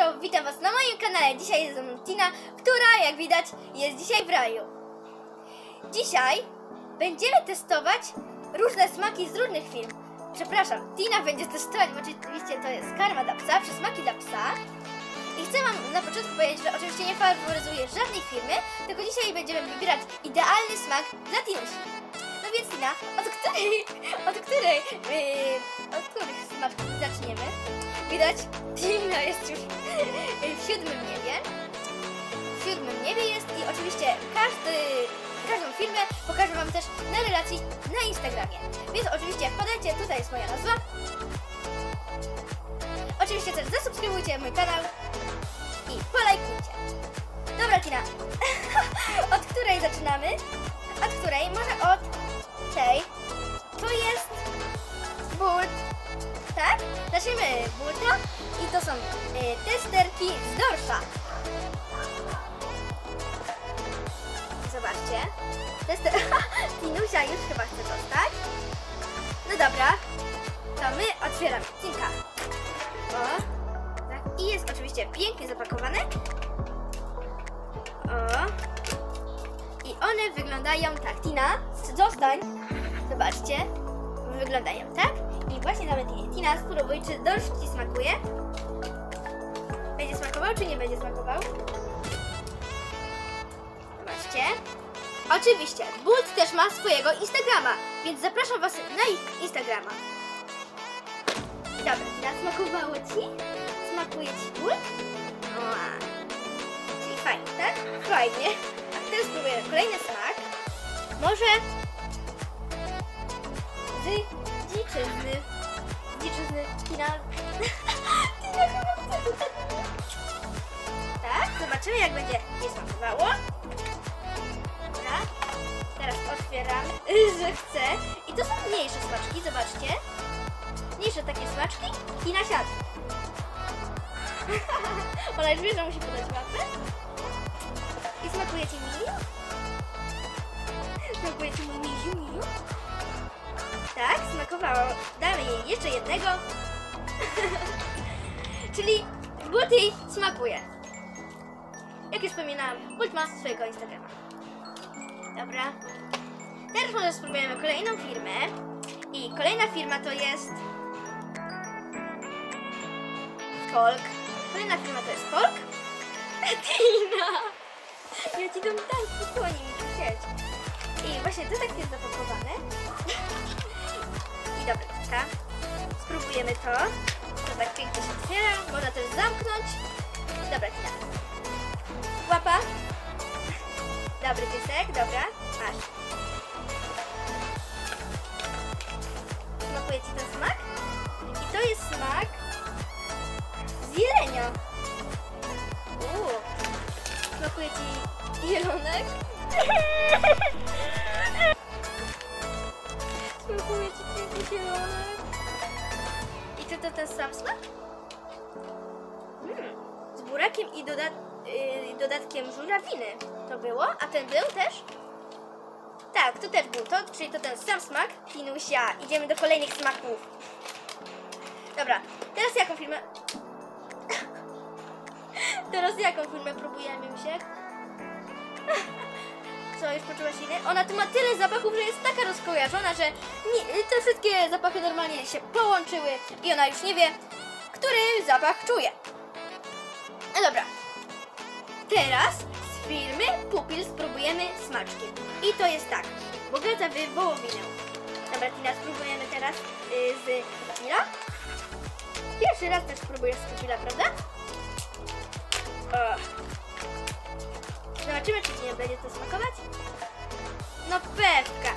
Show, witam was na moim kanale. Dzisiaj jest ze mną Tina, która jak widać jest dzisiaj w raju. Dzisiaj będziemy testować różne smaki z różnych firm. Przepraszam, Tina będzie testować, bo oczywiście to jest karma dla psa, przysmaki dla psa. I chcę wam na początku powiedzieć, że oczywiście nie faworyzuję żadnej firmy, tylko dzisiaj będziemy wybierać idealny smak dla Tinusi. No więc Tina, od których smaczków zaczniemy? Widać, Tina jest już w siódmym niebie. W siódmym niebie jest i oczywiście każdą firmę pokażę wam też na relacji na Instagramie. Więc oczywiście wpadajcie, tutaj jest moja nazwa. Oczywiście też zasubskrybujcie mój kanał i polajkujcie. Dobra Tina, od której zaczynamy? Od której? Może od tej. To jest Burt. Tak? Zacznijmy Burta i to są testerki z dorsza. Zobaczcie. Tinusia już chyba chce dostać. No dobra. To my otwieramy. Tinka. O. Tak. I jest oczywiście pięknie zapakowane. O. I one wyglądają tak. Tina, zostań. Zobaczcie. Wyglądają tak. I właśnie nawet Tina, spróbuj, czy dorsz ci smakuje? Będzie smakował, czy nie będzie smakował? Zobaczcie. Oczywiście, Bult też ma swojego Instagrama, więc zapraszam was na ich Instagrama. Dobra, Tina, smakowało ci? Smakuje ci Bult? Czyli fajnie, tak? Fajnie. A teraz spróbujemy kolejny smak. Może z dziczyzny. Tina. Tina chyba chce tutaj. Tak, zobaczymy jak będzie jej smakowało. Dobra. Teraz otwieramy, że chcę. I to są mniejsze smaczki, zobaczcie. Mniejsze takie smaczki. Tina siadł. Ona już wie, że musi podać łapę. I smakuje ci Miu? Smakuje ci Miu? Tak, smakowało. Damy jej jeszcze jednego. Czyli Bult jej smakuje. Jak już wspominałam, Bult ma swojego Instagrama. Dobra. Teraz może spróbujemy kolejną firmę. I kolejna firma to jest Folk. Kolejna firma to jest Folk. Tina! Ja ci dam tak, spokojnie mi tu siedź. I właśnie to tak jest zapakowane. I dobra, taka. Spróbujemy to. To tak pięknie się otwiera. Można też zamknąć. Dobra, Tina. Łapa. Dobry piesek, dobra. Masz. Smakuje ci ten smak? I to jest smak z jelenia. Smakuje ci jelonek? Smakuje ci piękny zielonek. I czy to ten sam smak? Z burakiem i dodatkiem żurawiny to było, a ten był też? Tak, to też był to, czyli to ten sam smak. Tinusia, idziemy do kolejnych smaków. Dobra, teraz jaką firmę? Teraz jaką firmę próbujemy, Misiek? Co, już poczułaś inny? Ona tu ma tyle zapachów, że jest taka rozkojarzona, że te wszystkie zapachy normalnie się połączyły i ona już nie wie, który zapach czuje. No dobra. Teraz z firmy Pupil spróbujemy smaczki. I to jest tak. Bogata w wołowinę. Dobra, Tina, spróbujemy teraz z Pupila. Pierwszy raz też spróbujesz z Pupila, prawda? Zobaczymy, czy nie będzie to smakować. No pewka.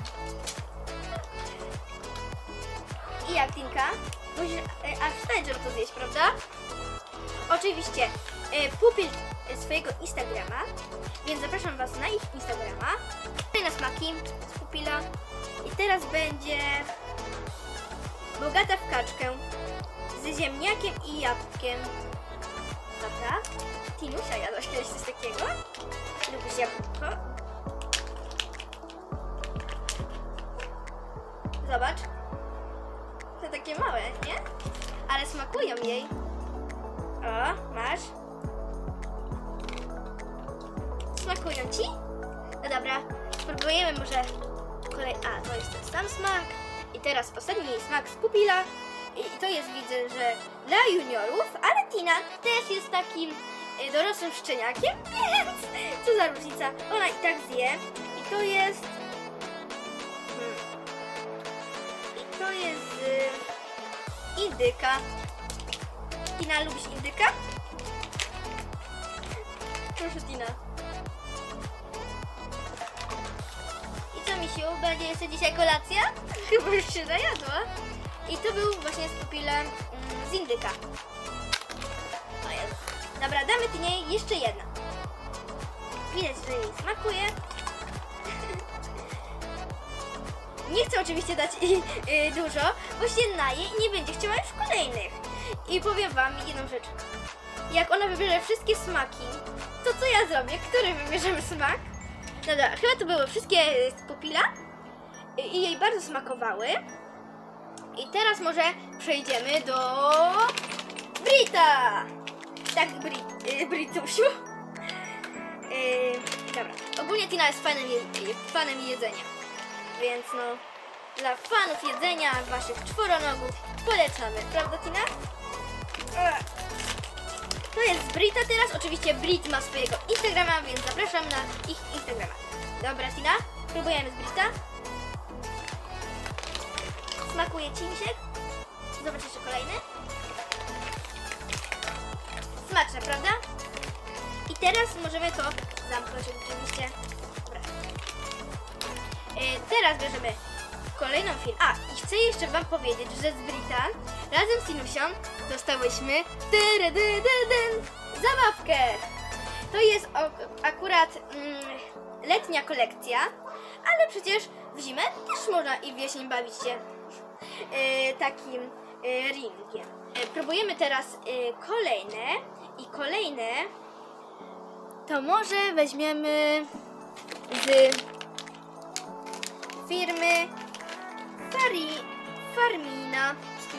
I jak, Tinka? Musisz aż wstać, żeby to zjeść, prawda? Oczywiście Pupil swojego Instagrama, więc zapraszam was na ich Instagrama. Na smaki z Pupila. I teraz będzie bogata w kaczkę z ziemniakiem i jabłkiem. Dobra. Tinusia jadłaś kiedyś coś takiego? Lubisz jabłko? Zobacz. To takie małe, nie? Ale smakują jej. O, masz. masz? Smakują ci? No dobra, spróbujemy może A, to jest ten sam smak. I teraz ostatni smak z pupila. I to jest, widzę, że dla juniorów, ale Tina też jest takim dorosłym szczeniakiem, więc co za różnica, ona i tak zje. I to jest... I to jest indyka. Tina, lubisz indyka? Proszę, Tina. I co, misiu, będzie jeszcze dzisiaj kolacja? Chyba już się najadła. I to był właśnie z pupilem z indyka. O Jezu. Dobra, damy Tinie jeszcze jedna. Widać, że jej smakuje. Nie chcę oczywiście dać dużo, bo się naje i nie będzie chciała już kolejnych. I powiem wam jedną rzecz. Jak ona wybierze wszystkie smaki, to co ja zrobię? Który wybierzemy smak? No dobra, chyba to były wszystkie z pupila i jej bardzo smakowały. I teraz może przejdziemy do Brita. Tak, Britusiu. Dobra, ogólnie Tina jest fanem jedzenia. Więc no, dla fanów jedzenia waszych czworonogów polecamy. Prawda, Tina? To jest z Brita teraz. Oczywiście Brit ma swojego Instagrama, więc zapraszam na ich Instagrama. Dobra, Tina, próbujemy z Brita. Smakuje ci, misiek? Zobacz jeszcze kolejny. Smaczne, prawda? I teraz możemy to zamknąć oczywiście. Dobra. Teraz bierzemy kolejną film. I chcę jeszcze wam powiedzieć, że z Brita razem z Tinusią dostałyśmy zabawkę. To jest akurat letnia kolekcja, ale przecież w zimę też można i wieśń bawić się takim ringiem. Próbujemy teraz kolejne to może weźmiemy z firmy Farmina.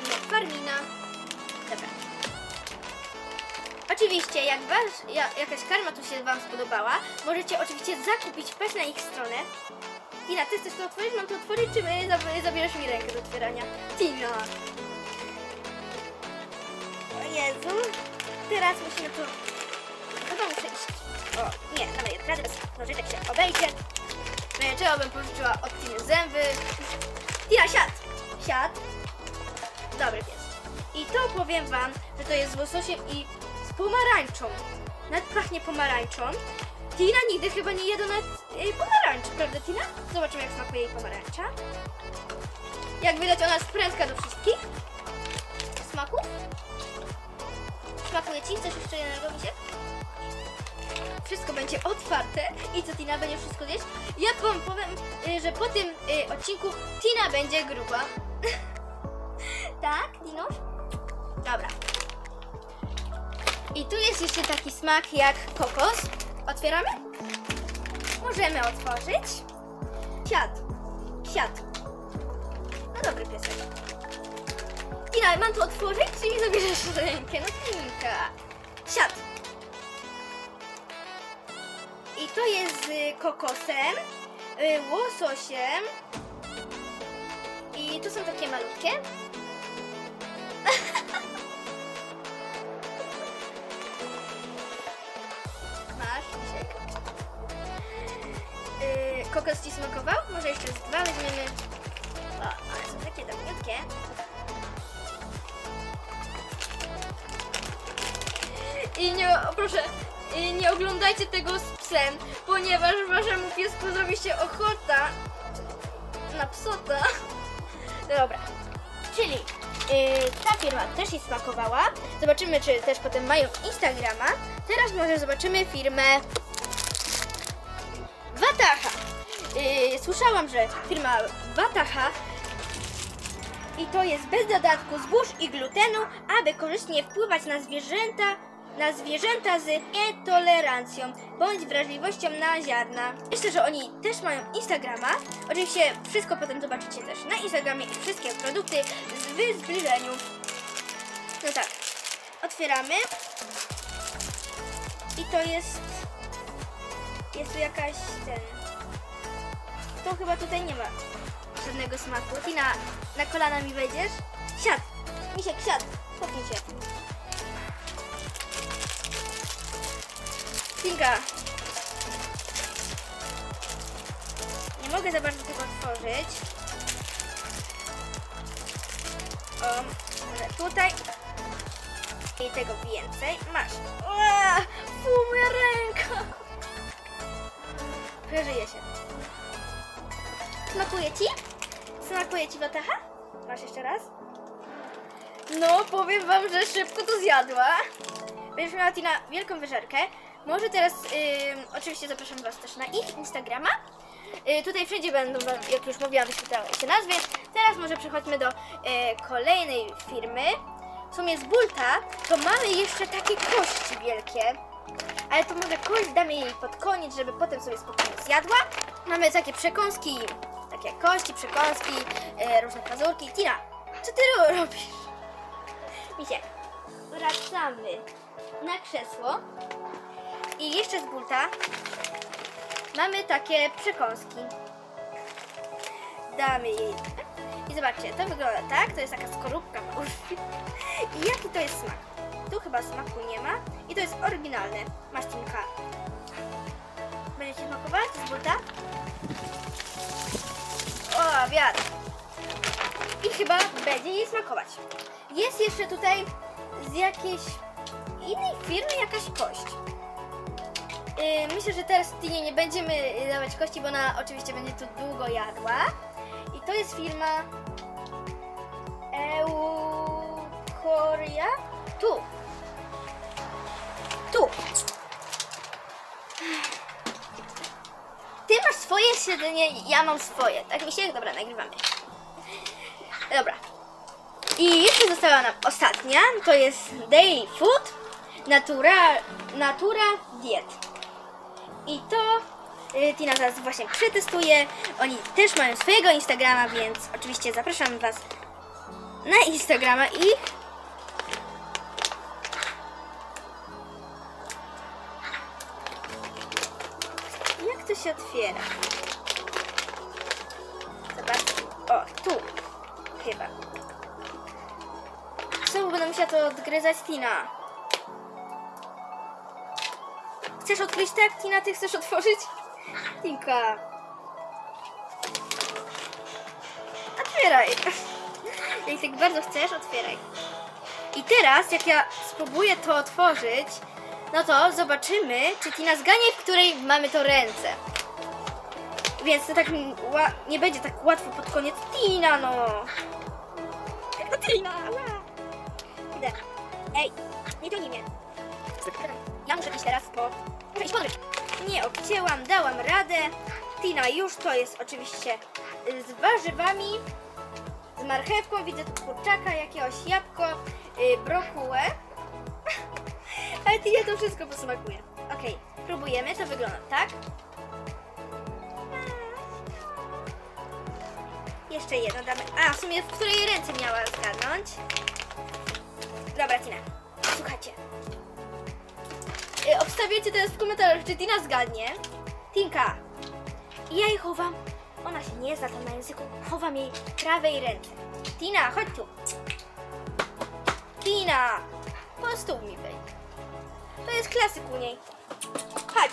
Dobra. Oczywiście, jak jakaś karma tu się wam spodobała, możecie oczywiście zakupić, wpaść na ich stronę. Tina, ty chcesz to otworzyć? Mam to otworzyć, czy zabierasz mi rękę do otwierania? Tina! O Jezu! Teraz musimy to... Chyba muszę iść. O, nie, nawet radę bez nożyczek się obejdzie. Czego bym pożyczyła od Tiny zęby? Tina, siad! Siad. Dobry pies. I to powiem wam, że to jest z łososiem i z pomarańczą. Nawet pachnie pomarańczą. Tina nigdy chyba nie jadła nawet pomarańczy, prawda, Tina? Zobaczymy, jak smakuje jej pomarańcza. Jak widać, ona jest prędka do wszystkich smaków. Smakuje ci? Chcesz jeszcze jednego, misiek? Wszystko będzie otwarte i co, Tina będzie wszystko zjeść? Ja wam powiem, że po tym odcinku Tina będzie gruba. Tak, Dinusz? Dobra. I tu jest jeszcze taki smak jak kokos. Otwieramy? Możemy otworzyć. Siad. Siad. No dobry piesek. Tina, mam to otworzyć, czy mi zabierzesz rękę? No Tinka. Siad. I to jest z kokosem, łososiem. I tu są takie malutkie. Masz, misiek. Kokos ci smakował? Może jeszcze z dwa weźmiemy. O, one są takie drobniutkie. I nie, proszę, nie oglądajcie tego z psem, ponieważ waszemu piesku zrobi się ochota na psota. Dobra, czyli ta firma też jej smakowała. Zobaczymy, czy też potem mają Instagrama. Teraz może zobaczymy firmę Wataha. Słyszałam, że firma Wataha i to jest bez dodatku zbóż i glutenu, aby korzystnie wpływać na zwierzęta z nietolerancją bądź wrażliwością na ziarna. Myślę, że oni też mają Instagrama. Oczywiście wszystko potem zobaczycie też na Instagramie i wszystkie produkty w zbliżeniu. No tak, otwieramy. I to jest... Jest tu jakaś To chyba tutaj nie ma żadnego smaku. Tina, na kolana mi wejdziesz? Siad! Misiek, siad! Popnij się. Tinka! Nie mogę za bardzo tego otworzyć. O, może tutaj. I tego więcej. Masz. Fu, moja ręka! Przeżyje się. Smakuje ci? Smakuje ci wataha? Masz jeszcze raz? No, powiem wam, że szybko to zjadła. Będziesz miała Tina wielką wyżerkę. Może teraz, oczywiście zapraszam was też na ich Instagrama. Tutaj wszędzie będą wam, jak już mówiłam, wyświetlały się nazwy. Teraz może przechodźmy do kolejnej firmy. W sumie z Bulta to mamy jeszcze takie kości wielkie. Ale to może kość damy jej pod koniec, żeby potem sobie spokojnie zjadła. Mamy takie przekąski, takie kości, przekąski, różne pazurki. Tina, co ty robisz? Misiek, wracamy na krzesło. I jeszcze z Bulta mamy takie przekąski. Damy jej. I zobaczcie, to wygląda tak. To jest taka skorupka. I jaki to jest smak? Tu chyba smaku nie ma. I to jest oryginalne. Masz Tinka. Będziecie smakować z Bulta? O, wiatr. I chyba będzie jej smakować. Jest jeszcze tutaj z jakiejś innej firmy jakaś kość. Myślę, że teraz Tinie nie będziemy dawać kości, bo ona oczywiście będzie tu długo jadła. I to jest firma Eukoria. Tu. Ty masz swoje siedzenie, ja mam swoje. Tak mi się? Dobra, nagrywamy. Dobra. I jeszcze została nam ostatnia. To jest Daily Food Natura Diet. I to Tina zaraz właśnie przetestuje. Oni też mają swojego Instagrama, więc oczywiście zapraszam was na Instagrama ich. Jak to się otwiera? Zobaczcie. O, tu. Chyba. Znowu będę musiała to odgryzać, Tina. Chcesz odkryć tak, Tina? Ty chcesz otworzyć? Tinka. Otwieraj. Jak tak bardzo chcesz, otwieraj. I teraz, jak ja spróbuję to otworzyć, no to zobaczymy, czy Tina zgadnie, w której mamy to ręce. Więc to tak nie będzie tak łatwo pod koniec. Tina, no. No Tina, idę. Ej, nie ciągnij mnie. Ja muszę iść teraz muszę iść podryć. Nie obcięłam, dałam radę. Tina już to jest oczywiście z warzywami, z marchewką, widzę tu kurczaka, jakiegoś jabłko, brokułę. Ale Tinie to wszystko posmakuje. Okej, próbujemy, to wygląda tak. Jeszcze jedno damy. A, w sumie w której ręce miała zgadnąć. Dobra, Tina, słuchajcie. Obstawiacie teraz w komentarzach, czy Tina zgadnie. Tinka. I ja jej chowam. Ona się nie zna tam na języku. Chowam jej w prawej ręce. Tina, chodź tu. Tina. Po stół mi wejdź. To jest klasyk u niej. Chodź.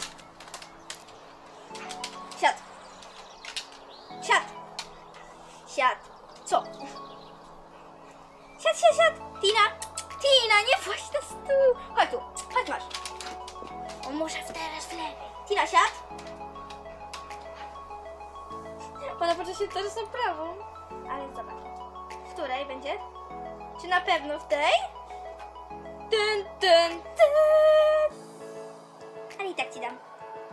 Siad. Siad. Siad. Co? Siad, siad, siad. Tina. Tina, nie wchodź na stół. Chodź tu. Chodź, masz. O, może teraz w lewej. Tina, siad. Ona patrzy się teraz na prawą. Ale zobacz. W której będzie? Czy na pewno w tej? Dun, dun, dun. Ale i tak ci dam.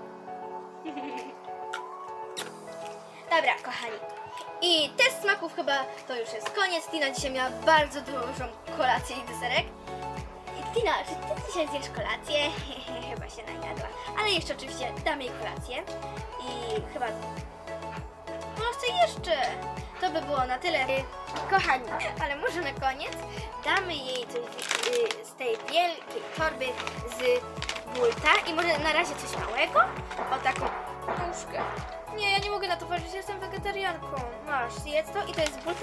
Dobra, kochani. I test smaków chyba to już jest koniec. Tina dzisiaj miała bardzo dużą kolację i deserek. I Tina, czy ty dzisiaj zjesz kolację? Chyba się najadła. Ale jeszcze oczywiście damy jej kolację. I chyba... No chcę jeszcze. To by było na tyle, kochani. Ale może na koniec damy jej coś z tej wielkiej torby z bulta i może na razie coś małego? O taką nóżkę. Nie, ja nie mogę na to patrzeć, jestem wegetarianką. Masz, zjedz to i to jest bulta.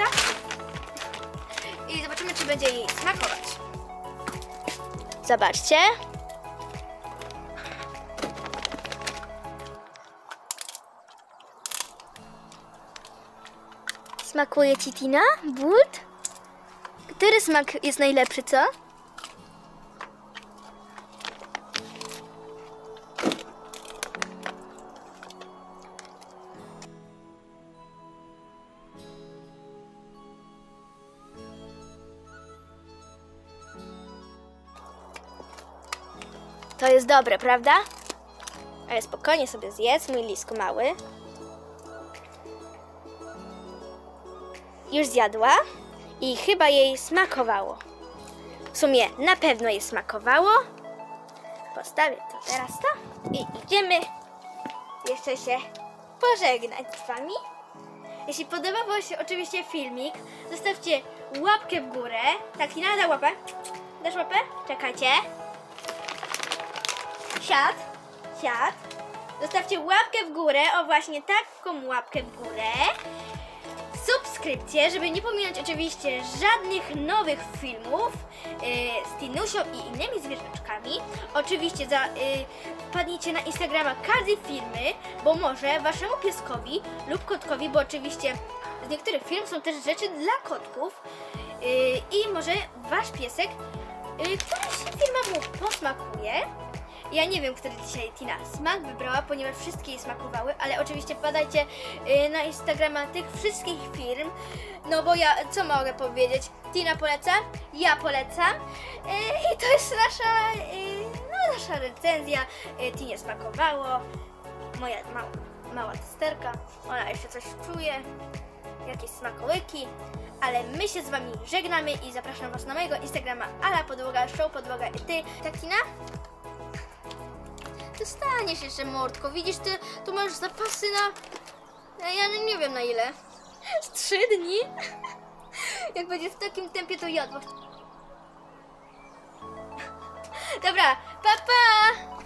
I zobaczymy, czy będzie jej smakować. Zobaczcie. Smakuje ci, Tina? Bult? Który smak jest najlepszy, co? To jest dobre, prawda? Ale spokojnie sobie zjedz, mój lisku mały. Już zjadła i chyba jej smakowało. W sumie na pewno jej smakowało. Postawię to teraz i idziemy jeszcze się pożegnać z wami. Jeśli podobał wam się oczywiście filmik, zostawcie łapkę w górę. Tak, Tina, da łapę. Dasz łapę? Czekajcie. Siad. Zostawcie łapkę w górę, o właśnie taką łapkę w górę. Subskrypcję, żeby nie pominąć oczywiście żadnych nowych filmów z Tinusią i innymi zwierzaczkami. Oczywiście wpadnijcie na Instagrama każdej firmy, bo może waszemu pieskowi lub kotkowi, bo oczywiście z niektórych firm są też rzeczy dla kotków i może wasz piesek, któraś firma mu posmakuje. Ja nie wiem, który dzisiaj Tina smak wybrała, ponieważ wszystkie jej smakowały, ale oczywiście wpadajcie na Instagrama tych wszystkich firm, no bo ja, co mogę powiedzieć, Tina poleca, ja polecam i to jest nasza recenzja. Tinie smakowało, moja mała testerka, ona jeszcze coś czuje, jakieś smakołyki, ale my się z wami żegnamy i zapraszam was na mojego Instagrama Ala Podłoga, Show Podłoga i ty, tak Tina? Dostaniesz jeszcze, mordko. Widzisz, ty tu masz zapasy na... Ja nie wiem na ile. Z 3 dni? Jak będzie w takim tempie, to jadło. Dobra, pa pa!